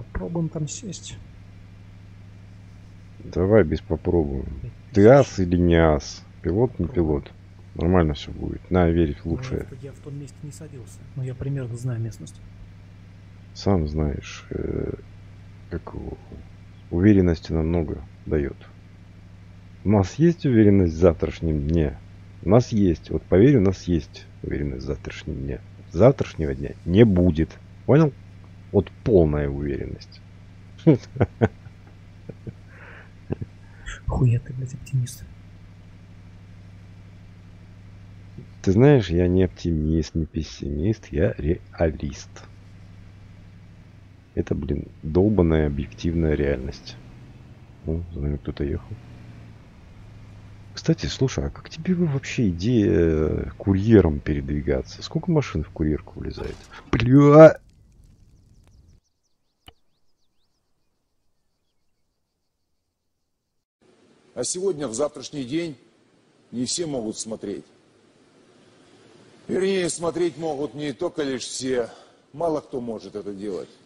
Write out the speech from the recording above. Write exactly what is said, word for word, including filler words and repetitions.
Попробуем там сесть. Давай без попробуем. Ты ас или не ас? Пилот, не пилот. Нормально все будет. Надо верить в лучшее. Ну, я в том месте не садился, но я примерно знаю местность. Сам знаешь, э, как уверенности намного дает. У нас есть уверенность в завтрашнем дне? У нас есть. Вот поверь, у нас есть уверенность в завтрашнем дне. Завтрашнего дня не будет. Понял? Вот полная уверенность. Хуя ты, блядь, оптимист. Ты знаешь, я не оптимист, не пессимист, я реалист. Это, блин, долбаная объективная реальность. О, за нами кто-то ехал. Кстати, слушай, а как тебе вообще идея курьером передвигаться? Сколько машин в курьерку влезает? Бля! А сегодня, в завтрашний день, не все могут смотреть. Вернее, смотреть могут не только лишь все. Мало кто может это делать.